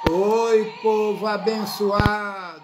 Oi, povo abençoado,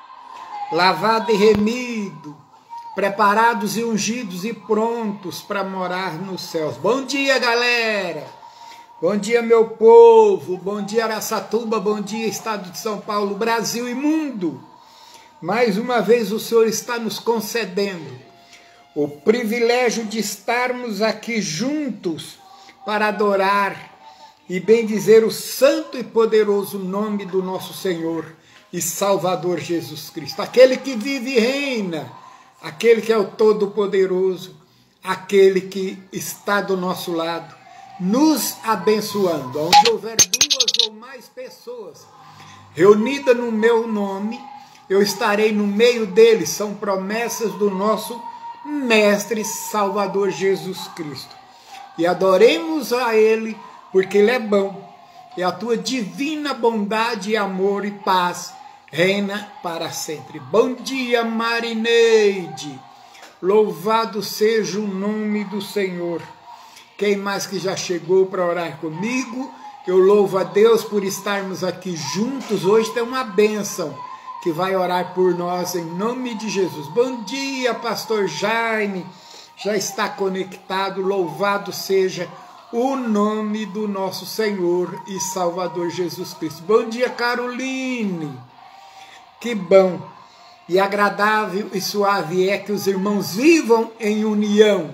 lavado e remido, preparados e ungidos e prontos para morar nos céus. Bom dia, galera! Bom dia, meu povo! Bom dia, Araçatuba! Bom dia, Estado de São Paulo, Brasil e mundo! Mais uma vez o Senhor está nos concedendo o privilégio de estarmos aqui juntos para adorar e bendizer o santo e poderoso nome do nosso Senhor e Salvador Jesus Cristo, aquele que vive e reina, aquele que é o Todo-Poderoso, aquele que está do nosso lado, nos abençoando. Onde houver duas ou mais pessoas reunidas no meu nome, eu estarei no meio deles. São promessas do nosso Mestre Salvador Jesus Cristo. E adoremos a Ele, porque Ele é bom, e a tua divina bondade, amor e paz reina para sempre. Bom dia, Marineide! Louvado seja o nome do Senhor. Quem mais que já chegou para orar comigo? Eu louvo a Deus por estarmos aqui juntos. Hoje tem uma bênção que vai orar por nós em nome de Jesus. Bom dia, pastor Jaime, já está conectado, louvado seja o nome do nosso Senhor e Salvador Jesus Cristo. Bom dia, Caroline, que bom e agradável e suave é que os irmãos vivam em união.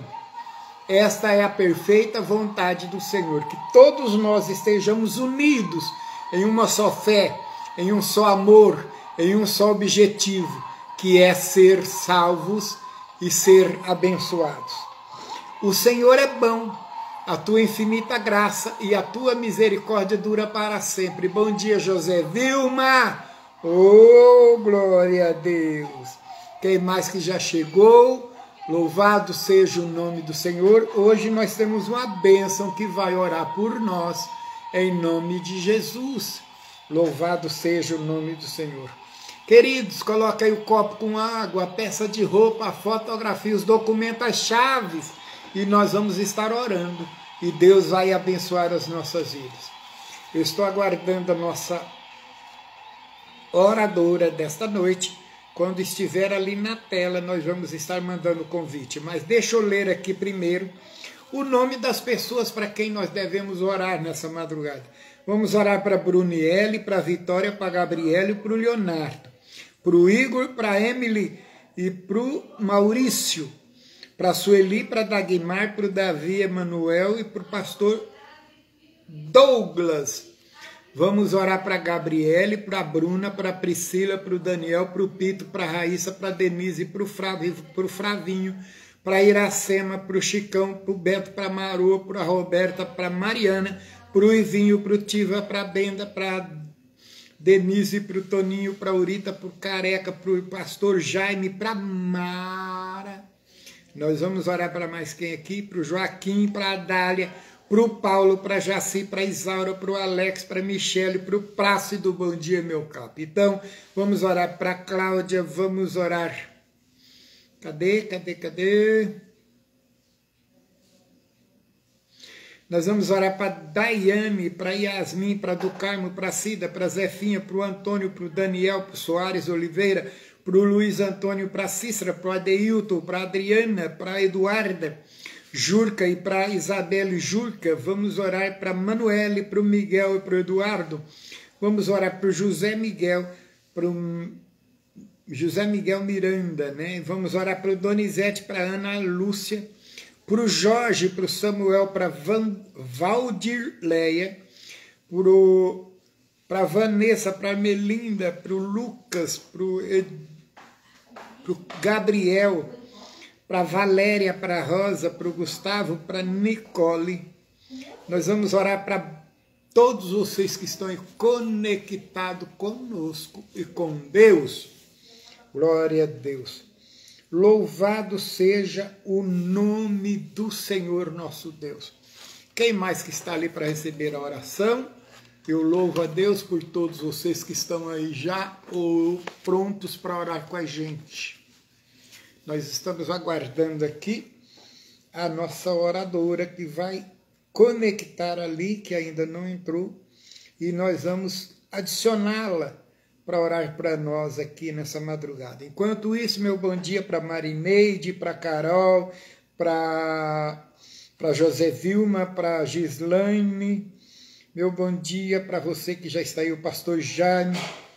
Esta é a perfeita vontade do Senhor, que todos nós estejamos unidos em uma só fé, em um só amor, em um só objetivo, que é ser salvos e ser abençoados. O Senhor é bom, a tua infinita graça e a tua misericórdia dura para sempre. Bom dia, José Vilma! Oh, glória a Deus! Quem mais que já chegou? Louvado seja o nome do Senhor. Hoje nós temos uma bênção que vai orar por nós, em nome de Jesus. Louvado seja o nome do Senhor. Queridos, coloca aí o copo com água, a peça de roupa, a fotografia, os documentos, as chaves, e nós vamos estar orando, e Deus vai abençoar as nossas vidas. Eu estou aguardando a nossa oradora desta noite. Quando estiver ali na tela, nós vamos estar mandando o convite. Mas deixa eu ler aqui primeiro o nome das pessoas para quem nós devemos orar nessa madrugada. Vamos orar para a Bruniele, para a Vitória, para a Gabriela e para o Leonardo. Para o Igor, para a Emily e para o Maurício. Para a Sueli, para a Dagmar, para o Davi Emanuel e para o pastor Douglas. Vamos orar para a Gabriele, para a Bruna, para a Priscila, para o Daniel, para o Pito, para a Raíssa, para a Denise, para o Fravinho, para a Iracema, para o Chicão, para o Beto, para a Marô, para a Roberta, para a Mariana, para o Ivinho, para o Tiva, para a Benda, para a Denise, para o Toninho, para a Urita, para o Careca, para o pastor Jaime, para a Mara. Nós vamos orar para mais quem aqui? Para o Joaquim, para a Dália, para o Paulo, para a Jaci, para a Isaura, para o Alex, para a Michele, para o Plácido. Bom dia, meu capitão. Vamos orar para a Cláudia, vamos orar. Cadê? Nós vamos orar para a Daiane, para a Yasmin, para a do Carmo, para a Cida, para a Zefinha, para o Antônio, para o Daniel, para o Soares Oliveira, para o Luiz Antônio, para a Cícera, para o Adeilton, para a Adriana, para a Eduarda Jurca e para a Isabelle Jurca. Vamos orar para a Manuele, para o Miguel e para o Eduardo. Vamos orar para o José Miguel, para o José Miguel Miranda, né? Vamos orar para o Donizete, para a Ana Lúcia, para o Jorge, para o Samuel, para a Valdirleia, para a Vanessa, para a Melinda, para o Lucas, para o Gabriel, para a Valéria, para a Rosa, para o Gustavo, para a Nicole. Nós vamos orar para todos vocês que estão conectados conosco e com Deus. Glória a Deus. Louvado seja o nome do Senhor nosso Deus. Quem mais que está ali para receber a oração? Eu louvo a Deus por todos vocês que estão aí já ou prontos para orar com a gente. Nós estamos aguardando aqui a nossa oradora que vai conectar ali, que ainda não entrou, e nós vamos adicioná-la para orar para nós aqui nessa madrugada. Enquanto isso, meu bom dia para Marineide, para Carol, para José Vilma, para Gislaine. Meu bom dia para você que já está aí, o pastor Jaime.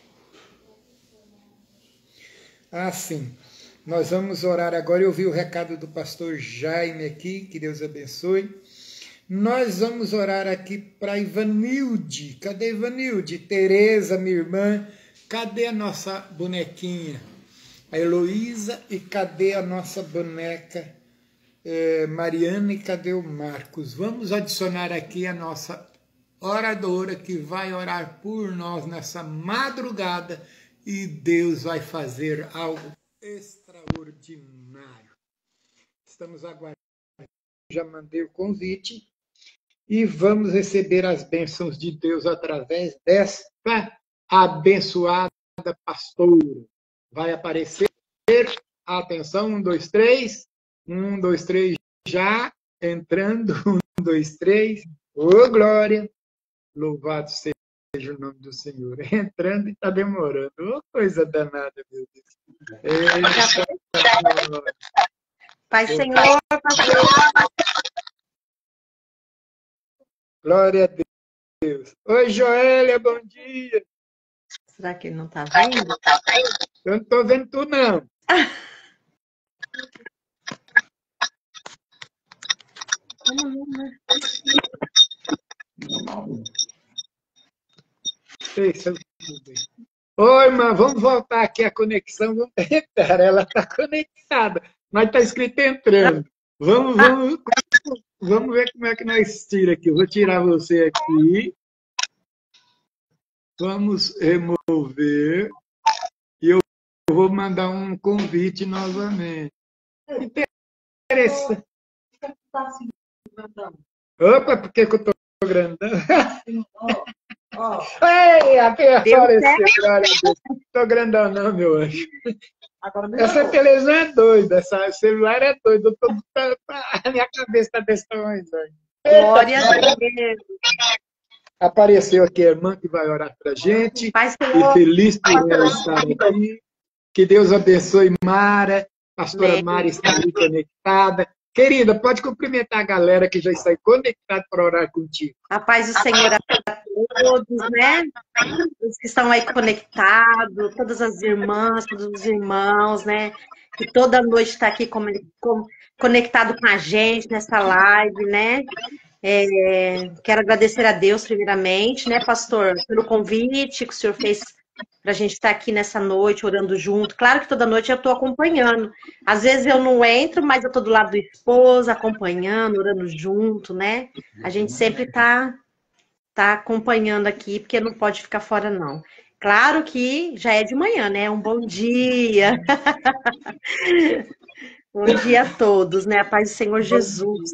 Sim. Nós vamos orar agora. Eu vi o recado do pastor Jaime aqui, que Deus abençoe. Nós vamos orar aqui para Ivanilde. Cadê Ivanilde? Tereza, minha irmã. Cadê a nossa bonequinha? A Heloísa. E cadê a nossa boneca Mariana? E cadê o Marcos? Vamos adicionar aqui a nossa oradora que vai orar por nós nessa madrugada. E Deus vai fazer algo extraordinário. Estamos aguardando, já mandei o convite e vamos receber as bênçãos de Deus através desta abençoada pastora. Vai aparecer, atenção, 1, 2, 3, 1, 2, 3, já entrando, 1, 2, 3, ô glória, louvado seja o nome do Senhor, entrando e está demorando, ô coisa danada, meu Deus. Pai Senhor, glória a Deus. Oi, Joélia, bom dia. Será que ele não está vendo? Eu não estou vendo tu, não. Oi, irmã, vamos voltar aqui a conexão. Ela está conectada, mas está escrito entrando. Vamos ver como é que nós tira aqui. Eu vou tirar você aqui. Vamos remover. E eu vou mandar um convite novamente. Interessante. Opa, por que eu estou grandão? Ei, até apareceu, glória a Deus. Não estou grandão não, meu anjo. Essa televisão é doida, esse celular é doido. A minha cabeça está desse tamanho. Glória a Deus. Apareceu aqui a irmã que vai orar para a gente. E feliz por ela estar aqui. Que Deus abençoe Mara. Pastora Mara está ali conectada. Querida, pode cumprimentar a galera que já está conectada para orar contigo. A paz do Senhor a todos, né? Os que estão aí conectados, todas as irmãs, todos os irmãos, né? Que toda noite está aqui conectado com a gente nessa live, né? Quero agradecer a Deus, primeiramente, né, pastor, pelo convite que o senhor fez para a gente estar aqui nessa noite, orando junto. Claro que toda noite eu estou acompanhando. Às vezes eu não entro, mas eu estou do lado do esposo, acompanhando, orando junto, né? A gente sempre tá acompanhando aqui, porque não pode ficar fora, não. Claro que já é de manhã, né? Um bom dia. Bom dia a todos, né? A paz do Senhor Jesus.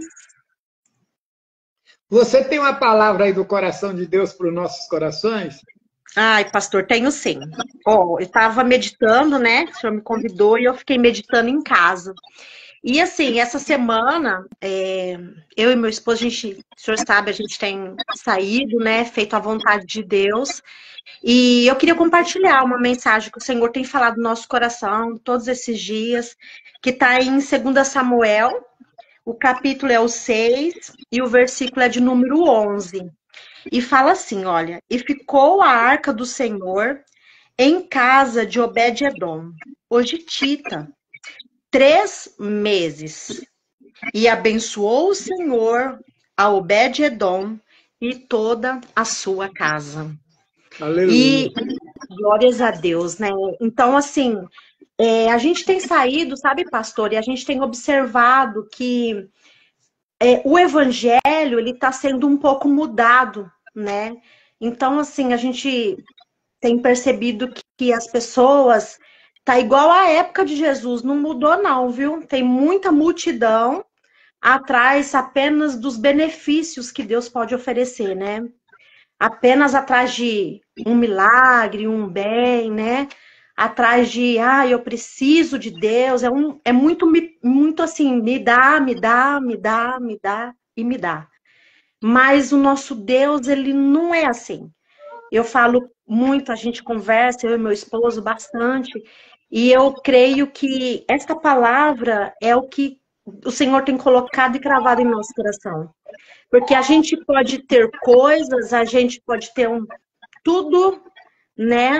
Você tem uma palavra aí do coração de Deus para os nossos corações? Ai, pastor, tenho sim. Eu estava meditando, né? O senhor me convidou e eu fiquei meditando em casa. E assim, essa semana, eu e meu esposo, o senhor sabe, a gente tem saído, né? Feito a vontade de Deus. E eu queria compartilhar uma mensagem que o Senhor tem falado no nosso coração todos esses dias, que está em 2 Samuel, o capítulo é o 6 e o versículo é de número 11. E fala assim, olha, e ficou a arca do Senhor em casa de Obed-edom, o gitita, 3 meses. E abençoou o Senhor a Obed-edom e toda a sua casa. Aleluia. E glórias a Deus, né? Então, assim, a gente tem saído, sabe, pastor, e a gente tem observado que o evangelho, ele está sendo um pouco mudado, né? Então, assim, a gente tem percebido que as pessoas tá igual à época de Jesus, não mudou não, viu? Tem muita multidão atrás apenas dos benefícios que Deus pode oferecer, né? Apenas atrás de um milagre, um bem, né? Atrás de, eu preciso de Deus, é muito assim, me dá, me dá, me dá, me dá e me dá. Mas o nosso Deus, ele não é assim. eu falo muito, a gente conversa, eu e meu esposo, bastante, e eu creio que esta palavra é o que o Senhor tem colocado e cravado em nosso coração. Porque a gente pode ter coisas, a gente pode ter tudo, né,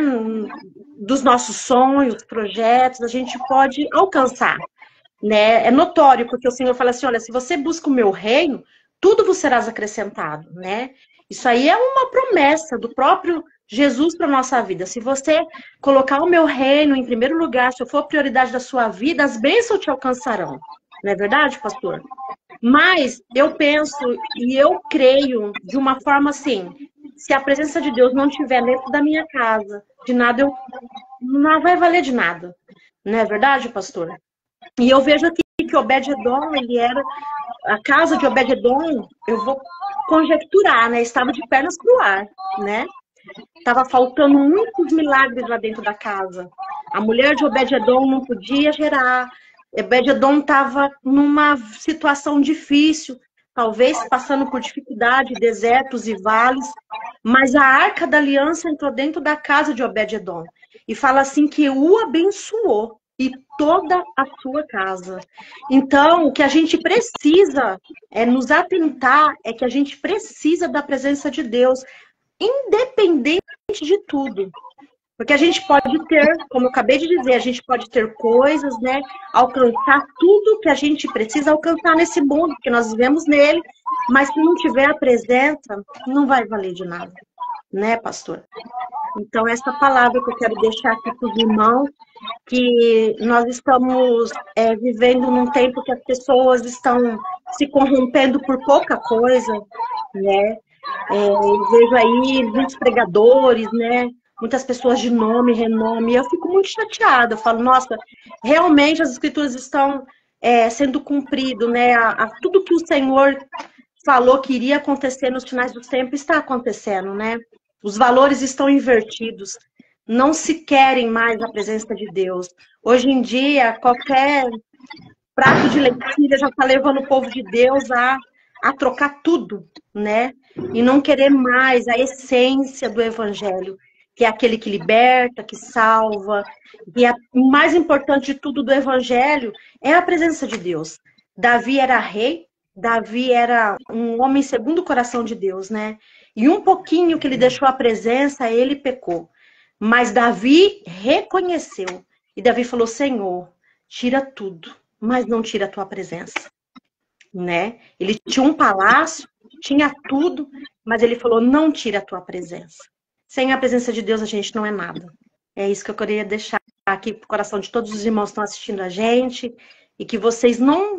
dos nossos sonhos, projetos, a gente pode alcançar, né? É notório, porque o Senhor fala assim, olha, se você busca o meu reino, tudo vos será acrescentado, né? Isso aí é uma promessa do próprio Jesus para a nossa vida. Se você colocar o meu reino em primeiro lugar, se eu for a prioridade da sua vida, as bênçãos te alcançarão. Não é verdade, pastor? Mas eu penso e eu creio de uma forma assim, se a presença de Deus não estiver dentro da minha casa, de nada não vai valer de nada. Não é verdade, pastor? E eu vejo aqui que Obed-edom, ele era a casa de Obed-edom, eu vou conjecturar, né? Estava de pernas pro ar, né? Estava faltando muitos milagres lá dentro da casa. A mulher de Obed-edom não podia gerar. Obed-edom estava numa situação difícil, talvez passando por dificuldade, desertos e vales, mas a Arca da Aliança entrou dentro da casa de Obed-edom e fala assim que o abençoou e toda a sua casa. Então, o que a gente precisa é nos atentar, é que a gente precisa da presença de Deus, independente de tudo. Porque a gente pode ter, como eu acabei de dizer, a gente pode ter coisas, né? Alcançar tudo que a gente precisa alcançar nesse mundo, porque nós vivemos nele, mas se não tiver a presença, não vai valer de nada, né, pastor? Então, essa palavra que eu quero deixar aqui para os irmãos, que nós estamos vivendo num tempo que as pessoas estão se corrompendo por pouca coisa, né? Eu vejo aí muitos pregadores, né? Muitas pessoas de nome, renome, e eu fico muito chateada. Eu falo, nossa, realmente as escrituras estão sendo cumprido, né? Tudo que o Senhor falou que iria acontecer nos finais do tempo está acontecendo, né? Os valores estão invertidos. Não se querem mais a presença de Deus. Hoje em dia, qualquer prato de lentilha já está levando o povo de Deus a trocar tudo, né? E não querer mais a essência do Evangelho, que é aquele que liberta, que salva. E o mais importante de tudo do Evangelho é a presença de Deus. Davi era rei, Davi era um homem segundo o coração de Deus, né? E um pouquinho que ele deixou a presença, ele pecou. Mas Davi reconheceu. E Davi falou, Senhor, tira tudo, mas não tira a tua presença. Né? Ele tinha um palácio, tinha tudo, mas ele falou, não tira a tua presença. Sem a presença de Deus, a gente não é nada. É isso que eu queria deixar aqui pro coração de todos os irmãos que estão assistindo a gente, e que vocês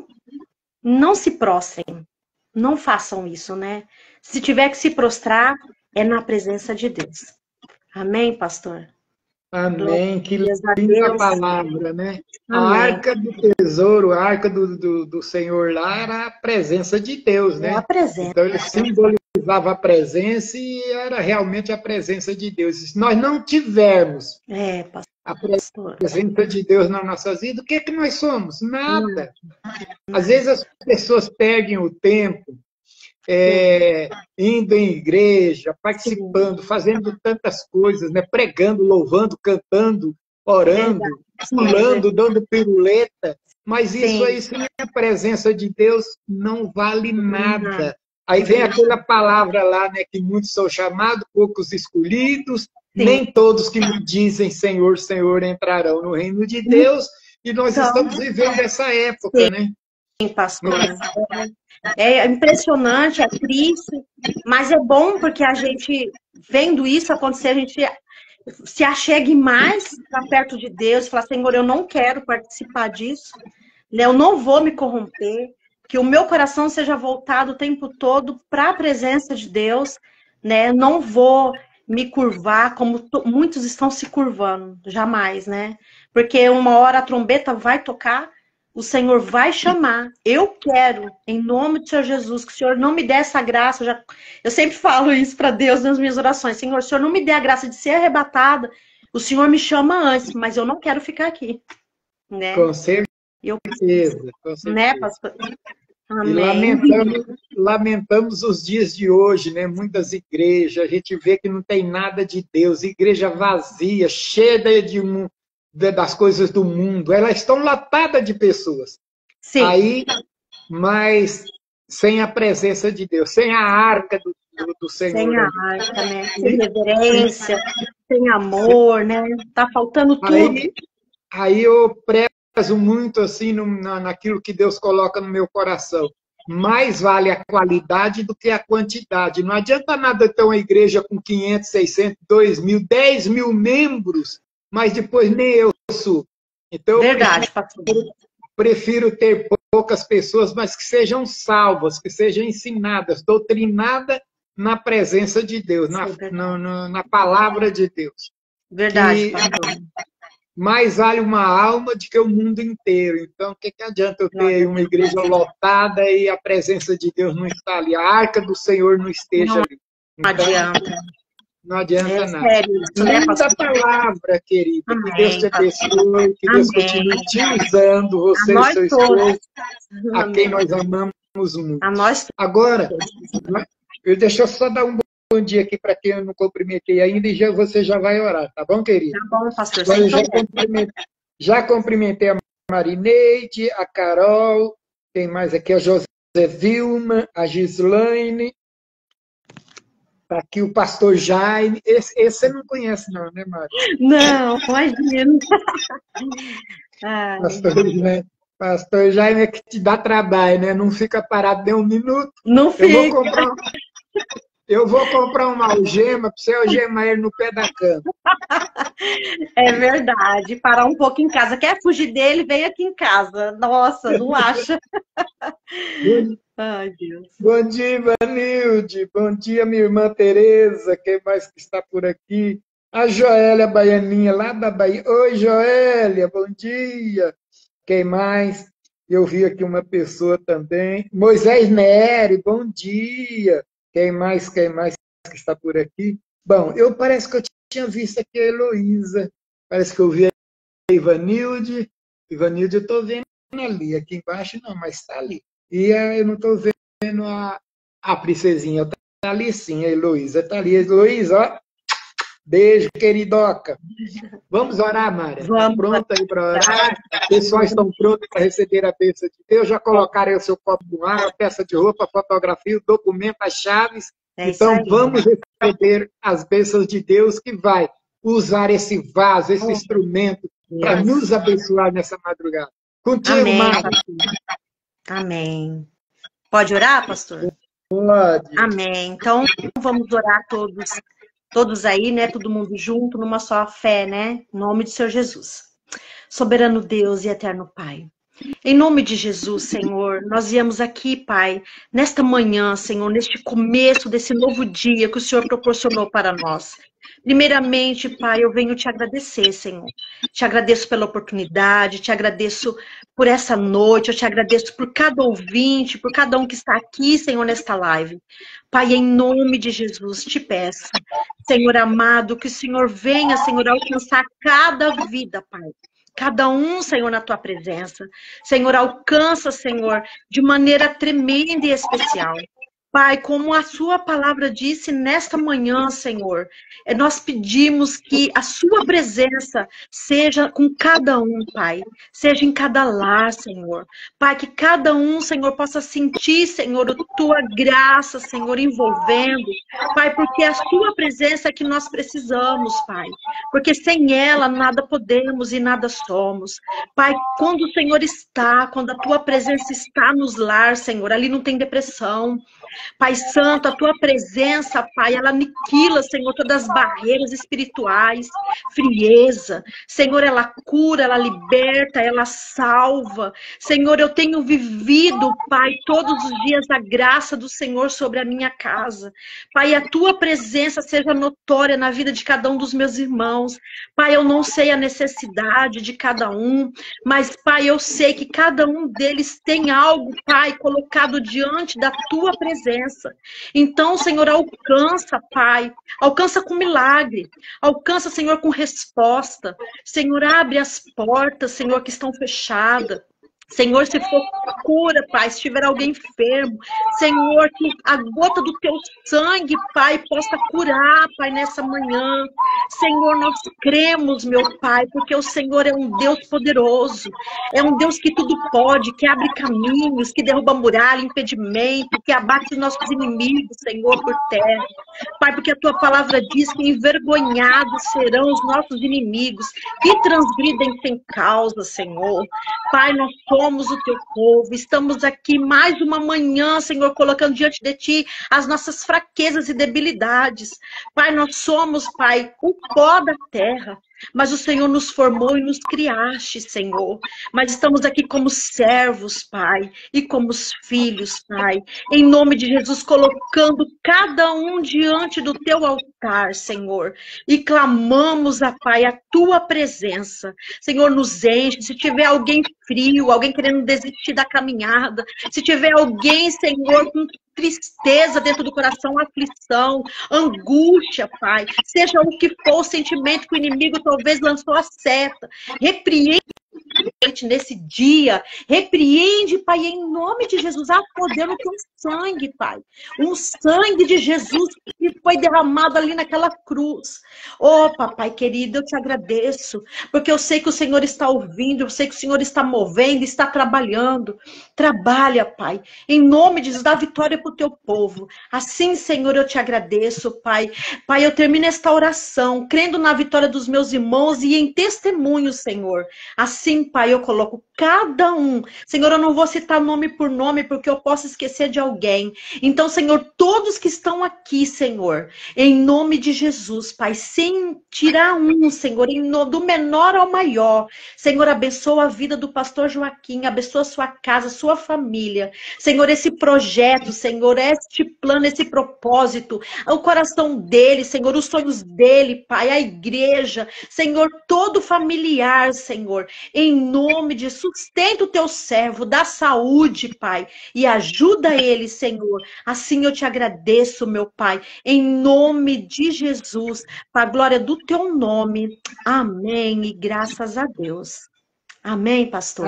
não se prostrem, não façam isso, né? Se tiver que se prostrar, é na presença de Deus. Amém, pastor? Amém, que linda palavra, né? Amém. A arca do tesouro, a arca do Senhor lá era a presença de Deus, né? A presença. Então ele simbolizava a presença e era realmente a presença de Deus. Se nós não tivermos a presença de Deus nas nossas vidas, o que é que nós somos? Nada. Às vezes as pessoas perdem o tempo indo em igreja, participando, fazendo tantas coisas, né? Pregando, louvando, cantando, orando, pulando, dando piruleta, mas isso aí, sem a presença de Deus, não vale nada. Aí vem aquela palavra lá, né, que muitos são chamados, poucos escolhidos, nem todos que me dizem Senhor, Senhor entrarão no reino de Deus, e nós estamos vivendo essa época, né? Sim, pastor. É impressionante, é triste, mas é bom porque a gente, vendo isso acontecer, a gente se achegue mais para perto de Deus, falar, Senhor, eu não quero participar disso, né? Eu não vou me corromper, que o meu coração seja voltado o tempo todo para a presença de Deus, né? Não vou me curvar como muitos estão se curvando, jamais, né? Porque uma hora a trombeta vai tocar, o Senhor vai chamar. Eu quero, em nome do Senhor Jesus, que o Senhor não me dê essa graça. Eu sempre falo isso para Deus nas minhas orações. Senhor, o Senhor não me dê a graça de ser arrebatada. O Senhor me chama antes, mas eu não quero ficar aqui. Né? Com certeza. Né, pastor? E Amém. lamentamos os dias de hoje, né? Muitas igrejas, a gente vê que não tem nada de Deus, igreja vazia, cheia das coisas do mundo. Elas estão lotadas de pessoas. Sim, Aí, mas sem a presença de Deus, sem a arca do sem Senhor a ali. arca, né? Sem reverência, sem amor, né? Tá faltando tudo. Aí eu prezo muito assim naquilo que Deus coloca no meu coração. Mais vale a qualidade do que a quantidade. Não adianta nada ter uma igreja com 500, 600, 2.000, 10.000 membros, mas depois nem eu sou. Então, eu Verdade, pastor. prefiro ter poucas pessoas, mas que sejam salvas, que sejam ensinadas, doutrinadas na presença de Deus, na palavra de Deus. Verdade, Que pastor. mais vale uma alma do que o mundo inteiro. Então, o que adianta eu ter uma igreja lotada e a presença de Deus não está ali, a arca do Senhor não esteja Não ali? Então, adianta. não adianta É nada. sério isso, né, Linda pastor? palavra, querida. Que Deus te Amém, pastor. abençoe, que Deus Amém. continue te usando, A você e nós seu todos. esposo, a quem Amém. nós amamos muito. A nós Agora, todos. deixa eu só dar um bom dia aqui para quem eu não cumprimentei ainda e você já vai orar, tá bom, querido? Tá bom, pastor, Agora sem eu problema. já cumprimentei a Marineide, a Carol, quem mais aqui? A José Vilma, a Gislaine, tá aqui o pastor Jaime. Esse você não conhece, não, né, Mari? Não, imagina. Ai, Pastor Jaime é que te dá trabalho, né? Não fica parado nem um minuto. não Eu vou fica. comprar, eu vou comprar uma algema para você algemar ele no pé da cama. É verdade. Parar um pouco em casa. Quer fugir dele? Vem aqui em casa. Nossa, não acha. Ai, Deus. Bom dia, Ivanilde. Bom dia, minha irmã Tereza. Quem mais que está por aqui? A Joélia Baianinha, lá da Bahia. Oi, Joélia, bom dia. Quem mais? Eu vi aqui uma pessoa também. Moisés Neri, bom dia. Quem mais que está por aqui? Bom, parece que eu tinha visto aqui a Heloísa. Parece que eu vi a Ivanilde. Ivanilde eu estou vendo ali. Aqui embaixo não, mas está ali. E eu não estou vendo a princesinha. Está ali sim, a Heloísa. Está ali. Heloísa, ó. Beijo, queridoca. Vamos orar, Mária? Está pronta aí para orar? Os pessoal estão prontos para receber a bênção de Deus? Já colocaram aí o seu copo com água, a peça de roupa, a fotografia, o documento, as chaves. Então, vamos receber as bênçãos de Deus que vai usar esse vaso, esse instrumento para nos abençoar nessa madrugada. Contigo, Amém, Mária. Amém. Pode orar, pastor? Pode. Amém. Então, vamos orar todos aí, né? Todo mundo junto, numa só fé, né? Em nome de Senhor Jesus. Soberano Deus e eterno Pai. Em nome de Jesus, Senhor, nós viemos aqui, Pai, nesta manhã, Senhor, neste começo desse novo dia que o Senhor proporcionou para nós. Primeiramente, Pai, eu venho te agradecer, Senhor. Te agradeço pela oportunidade, te agradeço por essa noite, eu te agradeço por cada ouvinte, por cada um que está aqui, Senhor, nesta live. Pai, em nome de Jesus, te peço, Senhor amado, que o Senhor venha, Senhor, alcançar cada vida, Pai. Cada um, Senhor, na tua presença. Senhor, alcança, Senhor, de maneira tremenda e especial. Pai, como a sua palavra disse nesta manhã, Senhor, nós pedimos que a sua presença seja com cada um, Pai. Seja em cada lar, Senhor. Pai, que cada um, Senhor, possa sentir, Senhor, a tua graça, Senhor, envolvendo. Pai, porque é a sua presença é que nós precisamos, Pai. Porque sem ela nada podemos e nada somos. Pai, quando o Senhor está, quando a tua presença está nos lar, Senhor, ali não tem depressão. Pai Santo, a tua presença, Pai, ela aniquila, Senhor, todas as barreiras espirituais, frieza. Senhor, ela cura, ela liberta, ela salva. Senhor, eu tenho vivido, Pai, todos os dias a graça do Senhor sobre a minha casa. Pai, a tua presença seja notória na vida de cada um dos meus irmãos. Pai, eu não sei a necessidade de cada um, mas, Pai, eu sei que cada um deles tem algo, Pai, colocado diante da tua presença. Então, Senhor, alcança, Pai, alcança com milagre, alcança, Senhor, com resposta. Senhor, abre as portas, Senhor, que estão fechadas. Senhor, se for cura, Pai, se tiver alguém enfermo, Senhor, que a gota do teu sangue, Pai, possa curar, Pai, nessa manhã. Senhor, nós cremos, meu Pai, porque o Senhor é um Deus poderoso, é um Deus que tudo pode, que abre caminhos, que derruba muralha, impedimento, que abate os nossos inimigos, Senhor, por terra. Pai, porque a tua palavra diz que envergonhados serão os nossos inimigos, que transgridem sem causa, Senhor. Pai, nós somos o teu povo, estamos aqui mais uma manhã, Senhor, colocando diante de ti as nossas fraquezas e debilidades. Pai, nós somos, Pai, o pó da terra. Mas o Senhor nos formou e nos criaste, Senhor. Mas estamos aqui como servos, Pai, e como filhos, Pai. Em nome de Jesus, colocando cada um diante do teu altar, Senhor. E clamamos, Pai, a tua presença. Senhor, nos enche. Se tiver alguém frio, alguém querendo desistir da caminhada, se tiver alguém, Senhor, com tristeza dentro do coração, aflição, angústia, Pai. Seja o que for o sentimento que o inimigo talvez lançou a seta. Repreende nesse dia. Repreende, Pai, em nome de Jesus. Há poder no teu sangue, Pai. Um sangue de Jesus que foi derramado ali naquela cruz. Oh, Papai querido, eu te agradeço, porque eu sei que o Senhor está ouvindo, eu sei que o Senhor está movendo, está trabalhando. Trabalha, Pai. Em nome de Jesus, dá vitória para o teu povo. Assim, Senhor, eu te agradeço, Pai. Pai, eu termino esta oração, crendo na vitória dos meus irmãos e em testemunho, Senhor. Assim, Pai, eu coloco cada um. Senhor, eu não vou citar nome por nome, porque eu posso esquecer de alguém. Então, Senhor, todos que estão aqui, Senhor, em nome de Jesus, Pai, sem tirar um, Senhor, do menor ao maior. Senhor, abençoa a vida do pastor Joaquim, abençoa a sua casa, a sua família. Senhor, esse projeto, Senhor, este plano, esse propósito, o coração dele, Senhor, os sonhos dele, Pai, a igreja, Senhor, todo familiar, Senhor, em nome de sustenta o teu servo, dá saúde, Pai, e ajuda ele, Senhor. Assim eu te agradeço, meu Pai, em nome de Jesus, para a glória do teu nome. Amém, e graças a Deus. Amém, pastor?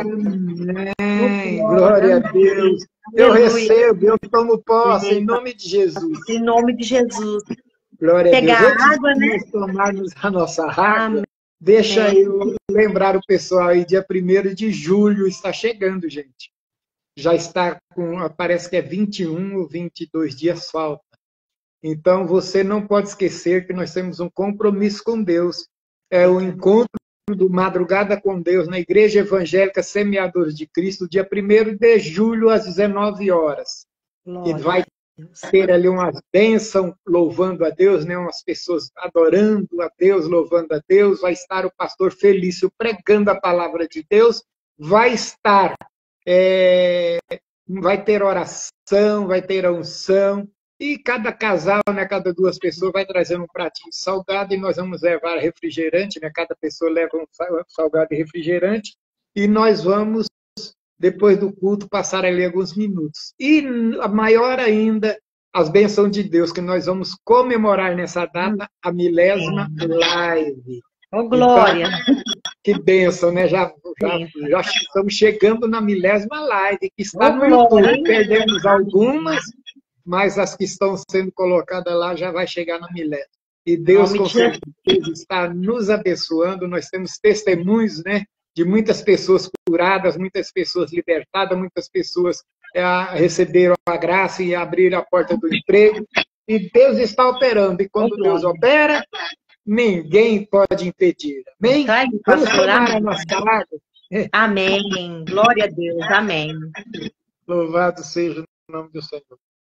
Amém. Glória a Deus. Eu recebo, eu tomo posse, em nome de Jesus. Em nome de Jesus. Glória a Deus. Pegar água, né? Nós tomarmos a nossa água. Amém. Deixa eu lembrar o pessoal aí, dia 1º de julho está chegando, gente. Já está com, parece que é 21 ou 22 dias falta. Então, você não pode esquecer que nós temos um compromisso com Deus. É o encontro do Madrugada com Deus na Igreja Evangélica Semeadores de Cristo, dia 1º de julho, às 19 horas. Glória. E vai ter ali umas bênçãos louvando a Deus, né? Umas pessoas adorando a Deus, louvando a Deus. Vai estar o pastor Felício pregando a palavra de Deus. Vai estar, vai ter oração, vai ter a unção. E cada casal, né, cada 2 pessoas vai trazendo um pratinho de salgado e nós vamos levar refrigerante, né? Cada pessoa leva um salgado e refrigerante. E nós vamos, depois do culto, passar ali alguns minutos. E a maior ainda, as bênçãos de Deus, que nós vamos comemorar nessa data, a 1000ª live. Oh, glória! Então, que bênção, né? Já estamos chegando na 1000ª live, que está no YouTube. Perdemos algumas, mas as que estão sendo colocadas lá já vai chegar na 1000ª. E Deus, com certeza, está nos abençoando. Nós temos testemunhos, né, de muitas pessoas curadas, muitas pessoas libertadas, muitas pessoas receberam a graça e abriram a porta do emprego. E Deus está operando. E quando Deus opera, ninguém pode impedir. Amém? Vamos tomar a nossa água. Amém. Glória a Deus. Amém. Louvado seja o nome do Senhor.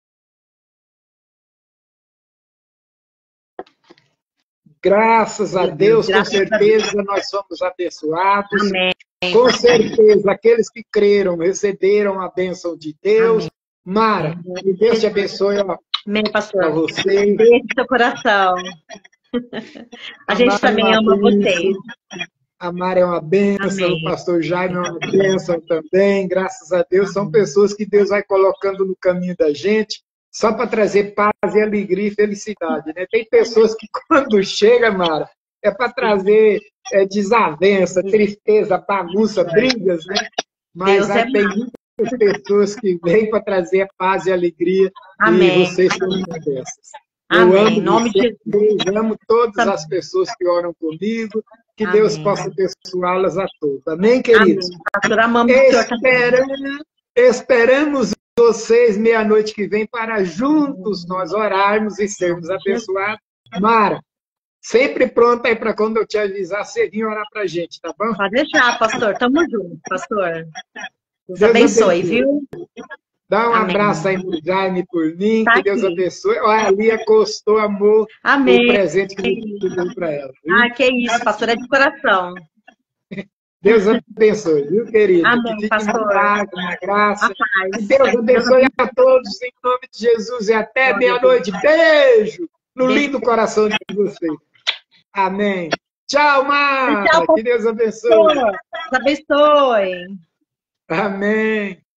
Graças a Deus, com certeza nós somos abençoados. Amém. Com certeza, aqueles que creram, receberam a bênção de Deus. Amém. Mara, que Deus te abençoe. Amém, pastor. Para você. Beijo no seu coração. A gente também ama vocês. A Mara é uma bênção, amém. O pastor Jaime é uma bênção também. Graças a Deus, são pessoas que Deus vai colocando no caminho da gente, só para trazer paz e alegria e felicidade, né? Tem pessoas que quando chega, Mara, é para trazer desavença, tristeza, bagunça, brigas, né? mas Deus é tem muitas pessoas que vêm para trazer paz e alegria, Amém. e vocês são uma dessas. Eu Amém. amo Em nome de vocês, amo todas as pessoas que oram comigo, que Amém. Deus possa abençoá-las a todos. Amém, queridos? Amém. Pastor, amamos o Senhor também. Esperamos vocês meia-noite que vem para juntos nós orarmos e sermos abençoados. Mara, sempre pronta aí para quando eu te avisar, você vir orar para a gente, tá bom? Pode deixar, pastor. Tamo junto, pastor. Deus abençoe, viu? Dá um Amém. abraço aí no Jaime por mim, Tá que Deus aqui. abençoe. Olha, a Lia costou amor Amém. o presente que eu dei para ela. Viu? Que isso, pastor, é de coração. Deus abençoe, viu, querido? Amém, que fique pastor. na paz, na graça. A paz. Que Deus abençoe a todos, em nome de Jesus, e até meia-noite. Beijo no lindo coração de vocês. Amém. Tchau, Mara. Tchau, que Deus abençoe. Deus abençoe. Amém.